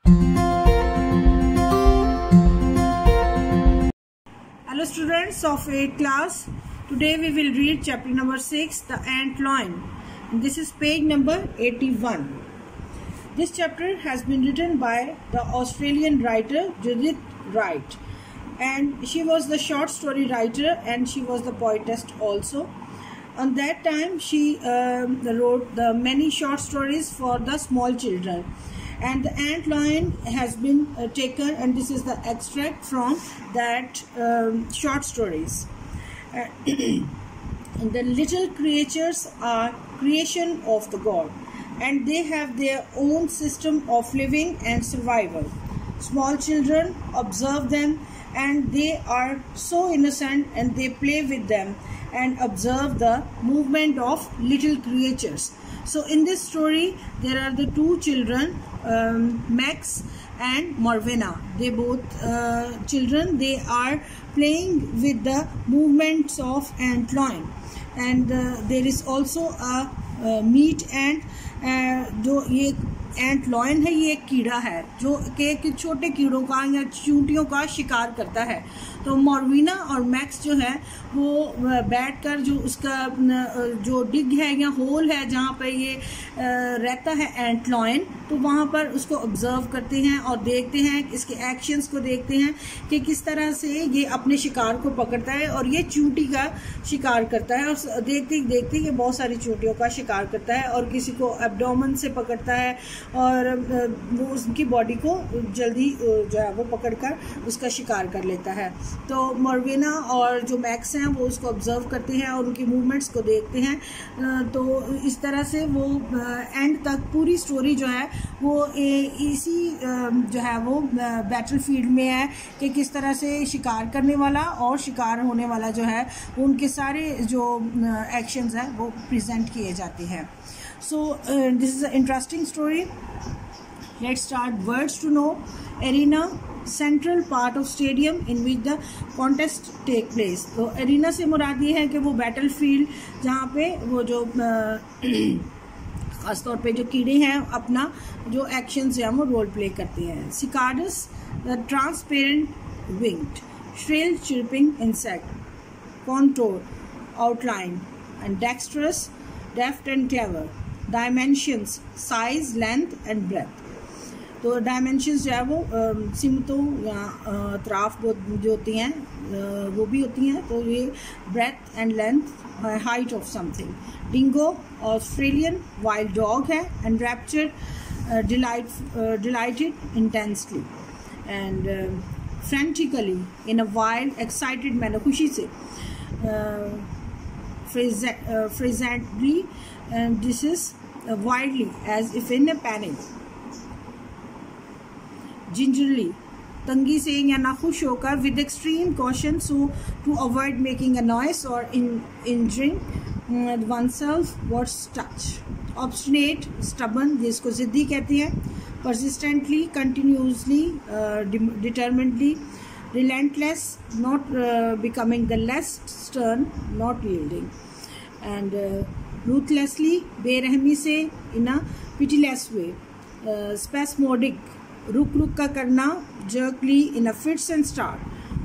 Hello students of 8th class. Today we will read chapter number 6, The Ant Lion. This is page number 81. This chapter has been written by the Australian writer Judith Wright, and she was the short story writer and she was the poetess also. On that time she wrote the many short stories for the small children, and the Ant Lion has been taken, and this is the extract from that short stories. And the little creatures are creation of the God, and they have their own system of living and survival. Small children observe them, and they are so innocent, and they play with them and observe the movement of little creatures. So in this story there are the two children, Max and Morwenna. They both children, they are playing with the movements of ant lion, and there is also a meat ant. जो ये एंट lion है, ये एक कीड़ा है जो कि छोटे कीड़ों का या चींटियों का शिकार करता है. तो मोरवीना और मैक्स जो है वो बैठकर जो उसका जो डिग है या होल है जहाँ पर ये रहता है एंट लॉयन, तो वहाँ पर उसको ऑब्जर्व करते हैं और देखते हैं, इसके एक्शंस को देखते हैं कि किस तरह से ये अपने शिकार को पकड़ता है, और ये चींटी का शिकार करता है, और देखते देखते ये बहुत सारी चींटियों का शिकार करता है, और किसी को एब्डोमेन से पकड़ता है और वो उसकी बॉडी को जल्दी जो है वो पकड़कर उसका शिकार कर लेता है. तो मोरवेना और जो मैक्स हैं वो उसको ऑब्जर्व करते हैं और उनकी मूवमेंट्स को देखते हैं. तो इस तरह से वो एंड तक पूरी स्टोरी जो है वो इसी जो है वो बैटलफील्ड में है कि किस तरह से शिकार करने वाला और शिकार होने वाला जो है उनके सारे जो एक्शंस हैं वो प्रेजेंट किए जाते हैं. So this is an interesting story. Let's start. Words to know. Arena, central part of stadium in which the contest take place. तो arena से मुराद ये है कि वो battlefield जहाँ पे वो जो खासतौर पे जो कीड़े हैं अपना जो actions हैं वो रोल प्ले करते हैं. Cicadus, the transparent winged, shrill chirping insect. Contour, outline, and dexterous, deft and clever. Dimensions, size, length and breadth. तो डायमेंशंस जो है वो सिमतों या अतराफ जो होती हैं वो भी होती हैं. तो ये breadth and length, height of something. Dingo Australian wild dog है, and rapture delighted intensely and frantically in a wild excited manner, खुशी से. फ्रेजेंटली, and this is wildly as if in a panic. Gingerly, तंगी से या नाखुश होकर, with extreme caution so to avoid making a noise or injuring oneself was touch. Obstinate, stubborn, जिसको जिद्दी कहते हैं. Persistently, continuously, determinedly. Relentless, not becoming the less stern, not yielding. And ruthlessly, बेरहमी से, in a pitiless way. Spasmodic, रुक रुक का करना. Jerkily, in a fits and start.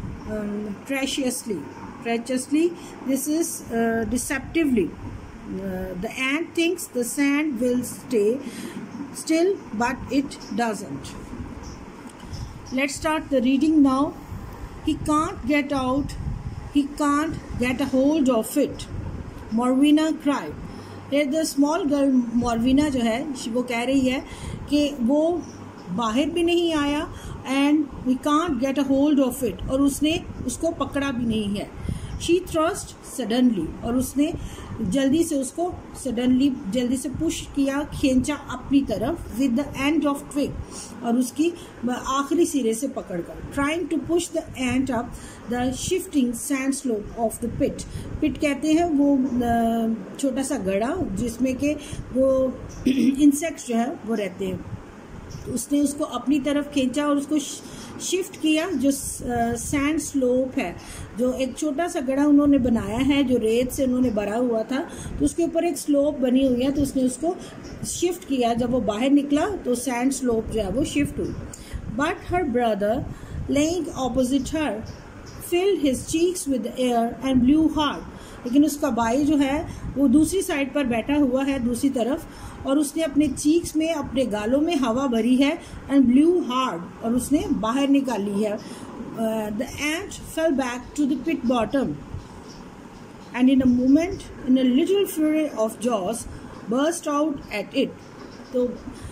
Treacherously, this is deceptively. The ant thinks the sand will stay still, but it doesn't. Let's start the reading now. He can't get out. He can't get a hold of it. Morwenna cried. The small girl Morwenna जो है वो कह रही है कि वो बाहर भी नहीं आया, and we can't get a hold of it, और उसने उसको पकड़ा भी नहीं है. शी थ्रस्ट सडनली, और उसने जल्दी से उसको जल्दी से पुश किया, खींचा अपनी तरफ. With the end of twig, और उसकी आखिरी सिरे से पकड़कर. Trying to push the ant up the shifting sand slope of the pit. Pit कहते हैं वो छोटा सा गड़ा जिसमें के वो इंसेक्ट्स जो है वो रहते हैं. तो उसने उसको अपनी तरफ खींचा और उसको शिफ्ट किया जो सैंड स्लोप है, जो एक छोटा सा गड्ढा उन्होंने बनाया है जो रेत से उन्होंने भरा हुआ था, तो उसके ऊपर एक स्लोप बनी हुई है, तो उसने उसको शिफ्ट किया। जब वो बाहर निकला तो सैंड स्लोप जो है वो शिफ्ट हुई। But her brother lying opposite her filled his cheeks with air and blew hard. लेकिन उसका भाई जो है वो दूसरी साइड पर बैठा हुआ है, दूसरी तरफ, और उसने अपने चीक्स में, अपने गालों में हवा भरी है एंड ब्लू हार्ड, और उसने बाहर निकाली है। The ant fell back to the pit bottom and in a moment in a little fury of jaws burst out at it. तो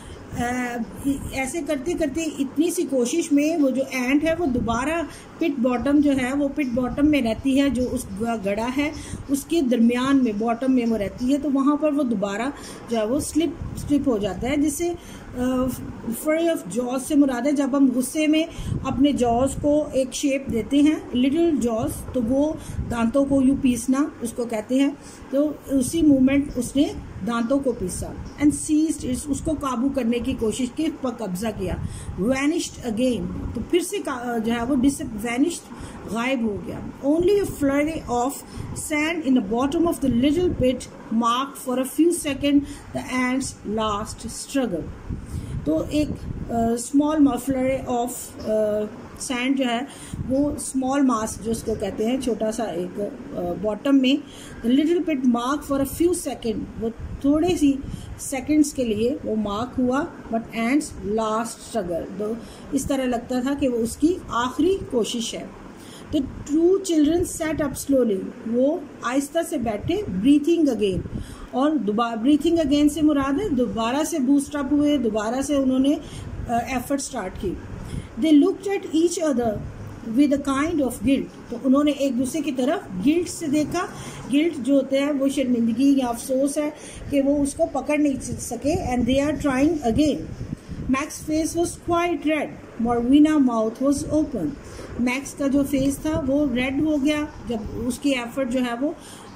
ऐसे करते करते इतनी सी कोशिश में वो जो एंट है वो दोबारा पिट बॉटम जो है, वो पिट बॉटम में रहती है, जो उस गड्ढा है उसके दरमियान में, बॉटम में वो रहती है, तो वहाँ पर वो दोबारा जो है वो स्लिप हो जाता है। जिससे फ्री ऑफ जॉज से मुराद है जब हम गुस्से में अपने जॉज को एक शेप देते हैं, लिटिल जॉज, तो वो दांतों को यूँ पीसना उसको कहते हैं। तो उसी मोमेंट उसने दांतों को पीसा एंड सीज्ड इट्स, उसको काबू करने की कोशिश की, पर कब्जा किया। वैनिश्ड अगेन, तो फिर से जो है वो वैनिश्ड, गायब हो गया। Only a flurry of sand in the bottom of the little pit mark for a few second the ant's last struggle. तो एक स्मॉल फ्लरी ऑफ सैंड जो है वो स्मॉल मास जो उसको कहते हैं, छोटा सा एक बॉटम में, the little pit mark for a few second, वो थोड़े सी सेकंड्स के लिए वो मार्क हुआ, बट एंड्स लास्ट स्ट्रगल, तो इस तरह लगता था कि वो उसकी आखिरी कोशिश है। तो two children set up slowly, वो आहिस्ता से बैठे, ब्रीथिंग अगेन, और दोबारा ब्रीथिंग अगेन से मुराद है दोबारा से बूस्ट अप हुए, दोबारा से उन्होंने एफर्ट स्टार्ट की। They looked at each other with a kind of guilt, तो उन्होंने एक दूसरे की तरफ गिल्ट से देखा। गिल्ट जो होते हैं वो शर्मिंदगी या अफसोस है कि वो उसको पकड़ नहीं सके। And they are trying again. Max face was quite red, Morwenna mouth was open. Max का जो फेस था वो रेड हो गया जब उसकी एफर्ट जो है वो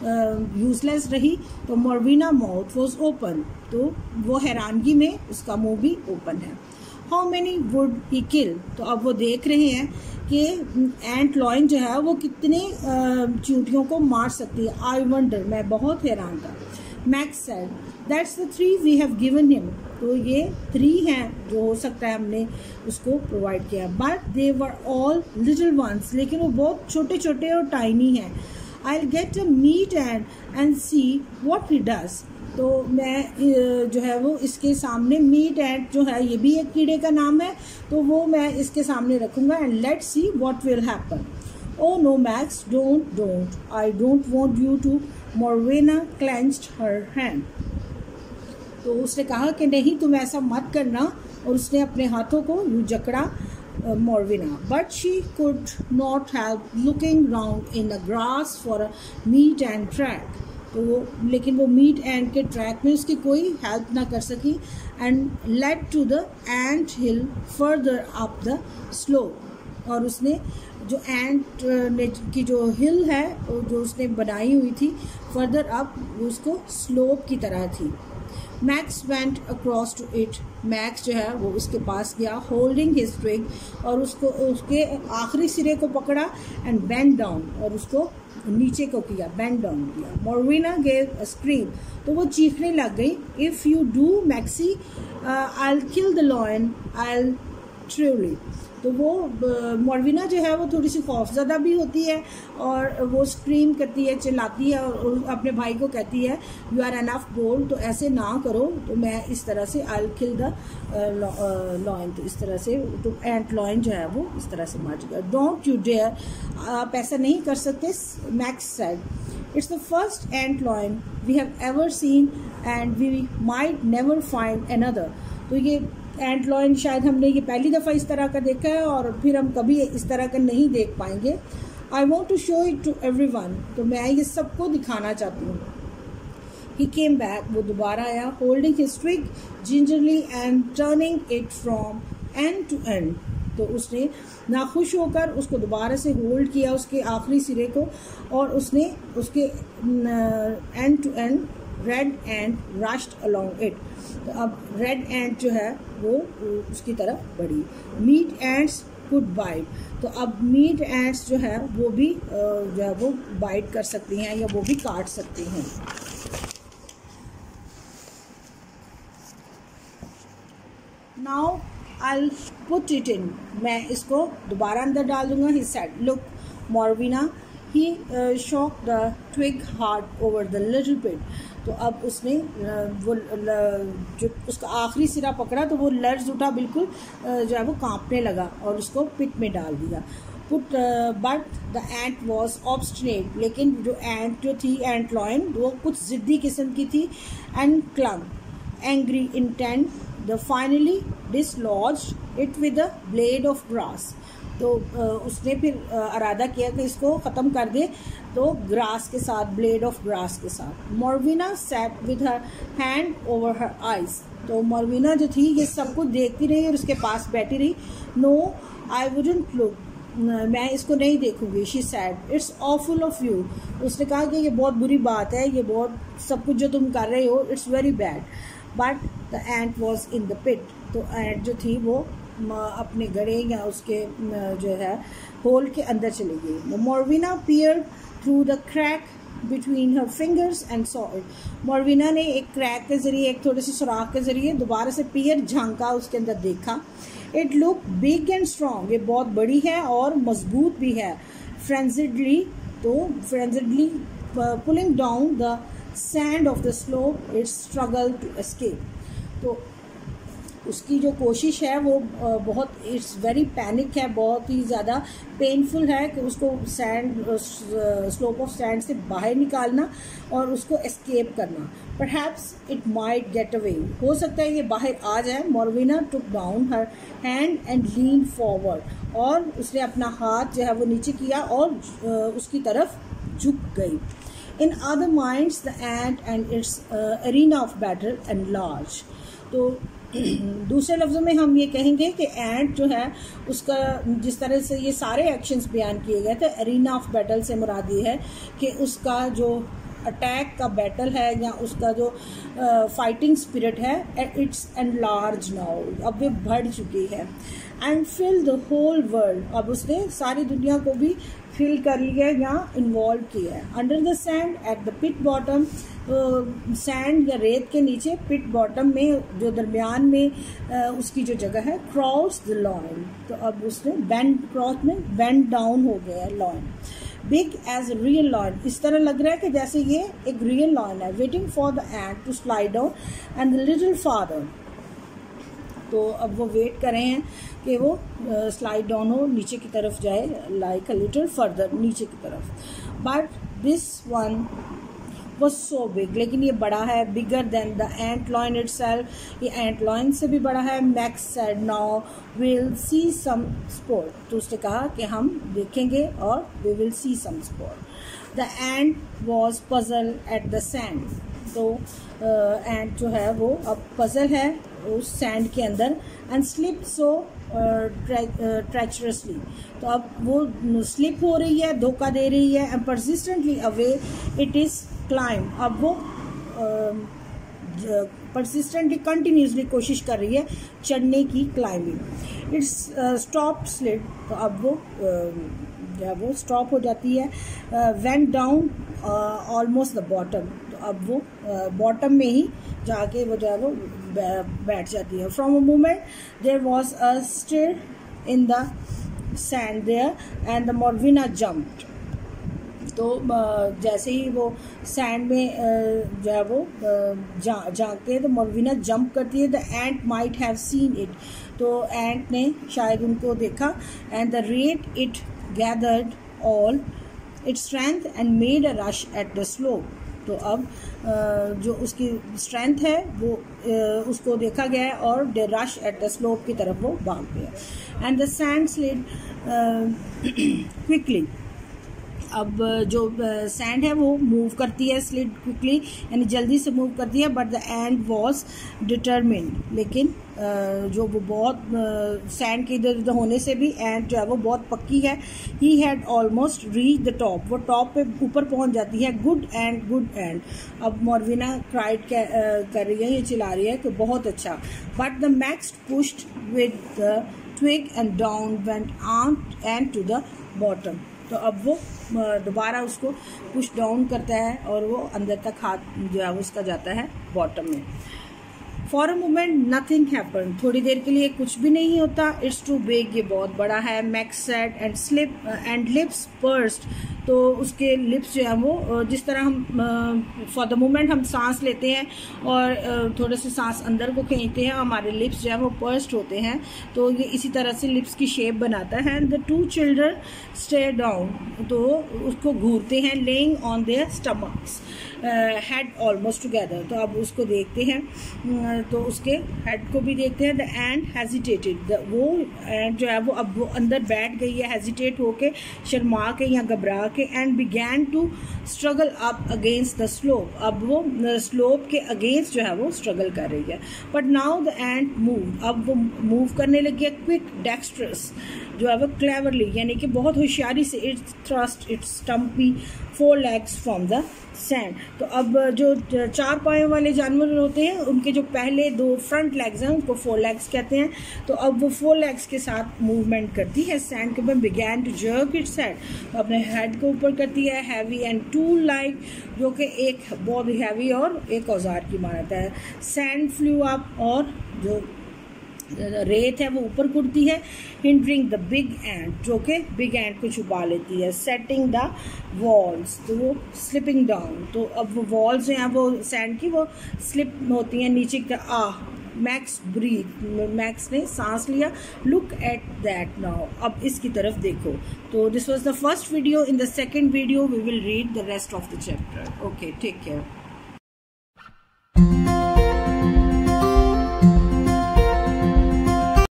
यूजलेस रही, तो मॉर्विना माउथ वॉज ओपन, तो वो हैरानगी में उसका मुंह भी ओपन है। How many would he kill, तो अब वो देख रहे हैं कि एंट लॉइन जो है वो कितने चींटियों को मार सकती है। आई वंडर, मैं बहुत हैरान था। Max said that's the 3 we have given him, तो ये 3 हैं जो हो सकता है हमने उसको प्रोवाइड किया। But they were all little ones, लेकिन वो बहुत छोटे छोटे और टाइनी हैं। I will get a meat and see what he does, तो मैं जो है वो इसके सामने, मीट एंट जो है ये भी एक कीड़े का नाम है, तो वो मैं इसके सामने रखूंगा and let's see what will happen. Oh no Max, don't, I don't want you to, Morwenna clenched her hand, तो उसने कहा कि नहीं तुम ऐसा मत करना, और उसने अपने हाथों को यूँ जकड़ा Morwenna. But she could not help looking round in the grass for a meat and track, तो वो, लेकिन वो मीट एंड के ट्रैक में उसकी कोई हेल्प ना कर सकी। And led to the ant hill further up the slope, और उसने जो एंट ने की जो हिल है जो उसने बनाई हुई थी फर्दर अप, उसको स्लोप की तरह थी। Max went across to it, Max जो है वो उसके पास गया, होल्डिंग हिज ट्विग, और उसको उसके आखिरी सिरे को पकड़ा एंड बेंड डाउन, और उसको नीचे को किया, बेंड डाउन किया। मॉर्विना गेव अ स्क्रीम, तो वो चीखने लग गई। If you do Maxie I will kill the lion, I will truly, तो वो मॉर्विना जो है वो थोड़ी सी खौफज़दा भी होती है, और वो स्क्रीम करती है, चिल्लाती है, और अपने भाई को कहती है यू आर एनफ बोल्ड, तो ऐसे ना करो, तो मैं इस तरह से I will kill the lion, तो इस तरह से तो एंट लॉयन जो है वो इस तरह से मार चुका। डोंट यू डेयर, आप ऐसा नहीं कर सकते। Max said it's the first ant lion we have ever seen and we might never find another, तो ये एंट लॉयन शायद हमने ये पहली दफ़ा इस तरह का देखा है और फिर हम कभी इस तरह का नहीं देख पाएंगे। I want to show it to everyone, तो मैं ये सबको दिखाना चाहती हूँ। ही केम बैक, वो दोबारा आया, holding his twig gingerly and turning it from end to end, तो उसने नाखुश होकर उसको दोबारा से होल्ड किया उसके आखिरी सिरे को, और उसने उसके end to end red and rushed along it, तो अब रेड एंट जो है वो उसकी तरफ बढ़ी। Meat ants could bite. तो अब मीट एंट्स जो है वो भी जो है वो बाइट कर सकती हैं या वो भी काट सकती हैं। Now I'll put it in, मैं इसको दोबारा अंदर डाल दूंगा। He said, look Morvina, he shook the twig hard over the little pit। तो अब उसने वो जो उसका आखिरी सिरा पकड़ा तो वो लर्ज उठा, बिल्कुल जो है वो कांपने लगा और उसको पिट में डाल दिया। But the ant was obstinate, लेकिन जो एंट जो थी, एंट लॉयन, वो कुछ ज़िद्दी किस्म की थी। And clung angry intent the finally dislodged it with a blade of grass। तो उसने फिर इरादा किया कि इसको ख़त्म कर दे, तो ग्रास के साथ, ब्लेड ऑफ ग्रास के साथ। Morvina sat with her hand over her eyes. तो मोरवीना जो थी ये सब कुछ देखती रही और उसके पास बैठी रही। नो आई वुडंट लुक, मैं इसको नहीं देखूंगी। She said, it's awful of you. उसने कहा कि ये बहुत बुरी बात है, ये बहुत सब कुछ जो तुम कर रहे हो, it's very bad. But the ant was in the pit. तो एंट जो थी वो अपने गड़े या उसके जो है होल के अंदर चली गई। Morvina peered through the crack between her fingers and saw it. Morvina ने एक क्रैक के जरिए, एक थोड़े से सुराख के जरिए दोबारा से पीयर झांका, उसके अंदर देखा। It look big and strong, ये बहुत बड़ी है और मजबूत भी है। फ्रेंजिडली, तो frenziedly pulling down the sand of the slope it struggle to escape. तो उसकी जो कोशिश है वो बहुत, इट्स वेरी पैनिक है, बहुत ही ज़्यादा पेनफुल है कि उसको सैंड, स्लोप ऑफ सैंड से बाहर निकालना और उसको एस्केप करना। Perhaps it might get away, हो सकता है ये बाहर आ जाए। Morvina took down her hand and lean forward, और उसने अपना हाथ जो है वो नीचे किया और उसकी तरफ झुक गई। In other minds, the ant and its arena of battle enlarged। तो दूसरे लफ्ज़ों में हम ये कहेंगे कि एंट जो है उसका, जिस तरह से ये सारे एक्शंस बयान किए गए थे, एरिना ऑफ बैटल से मुराद ये है कि उसका जो अटैक का बैटल है या उसका जो फाइटिंग स्पिरिट है, इट्स एनलार्ज नाउ, अब वे बढ़ चुकी है। And fill the whole world, अब उसने सारी दुनिया को भी फिल कर लिया या इन्वॉल्व किया है। Under the sand at the pit bottom, sand या रेत के नीचे, पिट बॉटम में जो दरमियान में उसकी जो जगह है, क्रॉस द लॉइन। तो अब उसने बेंड, क्रॉस में बेंड डाउन हो गया है lion. Big as real lion, इस तरह लग रहा है कि जैसे ये एक रियल लॉइन है। Waiting for the ant to slide down and the little further, तो अब वो वेट कर रहे हैं कि वो स्लाइड डाउन हो, नीचे की तरफ जाए, लाइक अ लिटिल फर्दर, नीचे की तरफ। But this one was so big, लेकिन ये बड़ा है, bigger than the ant lion itself, ये एंट लॉइन से भी बड़ा है। Max said, now will see some sport, तो उसने कहा कि हम देखेंगे और we will see some sport. The ant was puzzle at the sand, तो एंट जो है वो अब पजल है उस सैंड के अंदर। एंड स्लिप सो ट्रेचरसली, तो अब वो स्लिप हो रही है, धोखा दे रही है। And persistently away it is climb, अब वो परसिस्टेंटली, कंटिन्यूसली कोशिश कर रही है चढ़ने की, क्लाइंबिंग। इट्स स्टॉप स्लिड, तो अब वो वो स्टॉप हो जाती है। Went down almost the bottom, तो अब वो बॉटम में ही जाके वो जो है वो बैठ जाती है। From a moment there was a stir in the sand there and the Morvina jumped, तो जैसे ही वो सैंड में जो है वो झांकते हैं तो मोरवीना जंप करती है। The ant might have seen it, तो एंट ने शायद उनको देखा। And the rate it gathered all its strength and made a rush at the slope, तो अब जो उसकी स्ट्रेंथ है वो उसको देखा गया है और the rush at the slope की तरफ वो भाग गया। And the sand slid quickly, अब जो सैंड है वो मूव करती है, स्लिड क्विकली यानी जल्दी से मूव करती है। But the ant was determined, लेकिन जो वो बहुत सैंड के इधर उधर होने से भी एंड जो है वो बहुत पक्की है। He had almost reach the top, वो टॉप पे ऊपर पहुंच जाती है। गुड एंड, गुड एंड, अब मोरवीना क्राइड कर रही है, ये चिल्ला रही है कि बहुत अच्छा। But the Max pushed with the twig and down went ant to the bottom. तो अब वो दोबारा उसको पुश डाउन करता है और वो अंदर तक हाथ जो है उसका जाता है बॉटम में. For a moment nothing happen, थोड़ी देर के लिए कुछ भी नहीं होता. इट्स टू बिग, ये बहुत बड़ा है. Max said and slip and lips pursed, तो उसके लिप्स जो है वो जिस तरह हम फॉर द मोमेंट हम सांस लेते हैं और थोड़े से सांस अंदर को खींचते हैं, हमारे लिप्स जो है वो पर्स्ट होते हैं. तो ये इसी तरह से लिप्स की शेप बनाता है. The two children stare down, तो उसको घूरते हैं. Laying on their stomachs head almost together, तो अब उसको देखते हैं तो उसके हेड को भी देखते हैं. द एंट हेजिटेटेड, वो एंट जो है वो अब वो अंदर बैठ गई है हेजिटेट होके, शर्मा के या घबरा के. And began to struggle up against the slope, अब वो स्लोप के अगेंस्ट जो है वो स्ट्रगल कर रही है. But now the ant move, अब वो मूव करने लगी है. क्विक डेक्स्ट्रस, जो है वो क्लेवरली, यानी कि बहुत होशियारी से. Its thrust its stumpy four legs from the sand, तो अब जो चार पायों वाले जानवर होते हैं उनके जो पहले दो फ्रंट लेग्स हैं उनको फोर लेग्स कहते हैं. तो अब वो फोर लेग्स के साथ मूवमेंट करती है सैंड के ऊपर. Began to jerk its head, अपने हेड को ऊपर करती है. हैवी एंड टूल लाइक, जो कि एक बहुत हैवी और एक औजार की मानता है. सैंड फ्लू अप, और जो रेत है वो ऊपर उड़ती है. हिंडरिंग द बिग एंट, जो कि बिग एंट को छुपा लेती है. सेटिंग द वॉल्स, तो वो स्लिपिंग डाउन, तो अब वो वॉल्स जो हैं वो सैंड की वो स्लिप होती हैं नीचे की. मैक्स ब्रीथ, मैक्स ने सांस लिया. लुक एट दैट नाउ, अब इसकी तरफ देखो. तो this was the first video. In the second video we will read the rest of the chapter. Okay, take care.